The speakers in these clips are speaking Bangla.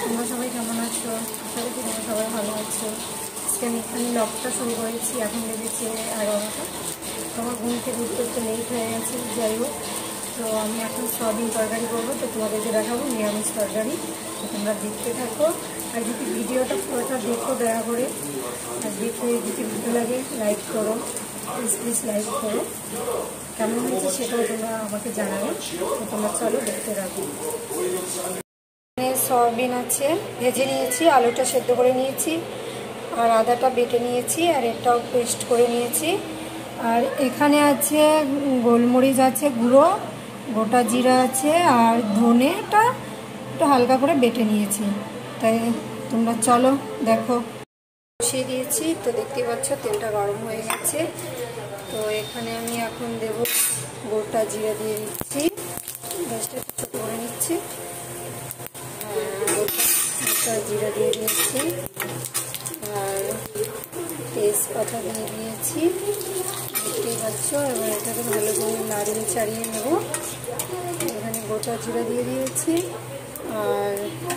তোমরা সবাই কেমন আছো? আশা করি তোমরা সবাই ভালো আছো। আজকে আমি এখানে ব্লগটা শুরু করেছি, এখন লেগেছে 11টা। তোমার ঘুম থেকে উঠতে একটু লেট হয়ে গেছে, যাই হোক। তো আমি এখন সয়াবিন তরকারি করবো, তো তোমাদেরকে দেখাবো নিরামিষ তরকারি। তো তোমরা দেখতে থাকো, আর যদি ভিডিওটা পুরোটা দেখো দয়া করে। আর দেখতে যদি ভালো লাগে লাইক করো, প্লিজ লাইক করো। কেমন হয়েছে সেটাও তোমরা আমাকে জানাবে। তো তোমরা চলো দেখতে থাকো। সয়াবিন আছে, ভেজে নিয়েছি, আলুটা সেদ্ধ করে নিয়েছি, আর আদাটা বেটে নিয়েছি, আর এটাও পেস্ট করে নিয়েছি। আর এখানে আছে গোলমরিচ আছে গুঁড়ো, গোটা জিরা আছে, আর ধনেটা একটু হালকা করে বেটে নিয়েছি। তাই তোমরা চলো দেখো। বসিয়ে দিয়েছি, তো দেখতে পাচ্ছ তেলটা গরম হয়ে গেছে। তো এখানে আমি এখন দেব গোটা জিরা দিয়ে দিচ্ছি, গ্যাসটা একটু ছোটো করে নিচ্ছি। গোটা জিরা দিয়ে দিয়েছি, আর তেজপাতা দিয়ে দিয়েছি, দেখতেই পাচ্ছ। এবার এটাকে ভালো করে নাড়িয়ে চাড়িয়ে নেব। এখানে গোটা জিরা দিয়ে দিয়েছি, আর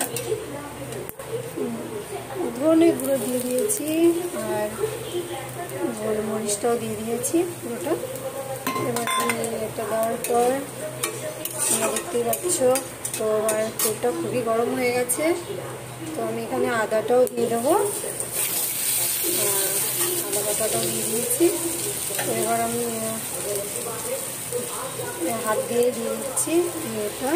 ধনে গুঁড়ো দিয়ে দিয়েছি, আর গোলমরিচটাও দিয়ে দিয়েছি পুরোটা। এবার এটা দেওয়ার পর তোমরা দেখতেই পাচ্ছ, তো আমার তেলটা খুবই গরম হয়ে গেছে। তো আমি এখানে আদাটাও দিয়ে দেবো, আদা বাটাটাও দিয়ে দিয়েছি। তো এবার আমি হাত দিয়ে দিচ্ছি এটা,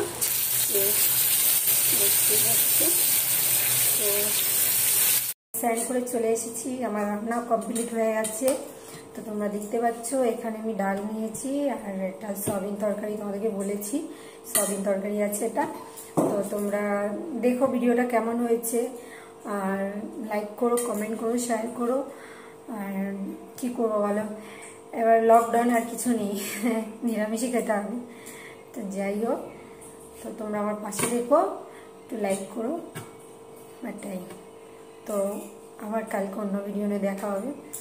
দেখতে পাচ্ছি। তো সাইড করে চলে এসেছি, আমার রান্না কমপ্লিট হয়ে গেছে। তো তোমরা দেখতে পাচ্ছ এখানে আমি ডাল নিয়েছি, আর একটা সয়াবিন তরকারি, তোমাদেরকে বলেছি সয়াবিন তরকারি আছে এটা। তো তোমরা দেখো ভিডিওটা কেমন হয়েছে, আর লাইক করো, কমেন্ট করো, শেয়ার করো। আর কী করবো বলো, এবার লকডাউন আর কিছু নেই, নিরামিষই খেতে হবে। তো যাই হোক, তো তোমরা আমার পাশে দেখো, একটু লাইক করো, এটাই। তো আবার কালকে অন্য ভিডিও নিয়ে দেখা হবে।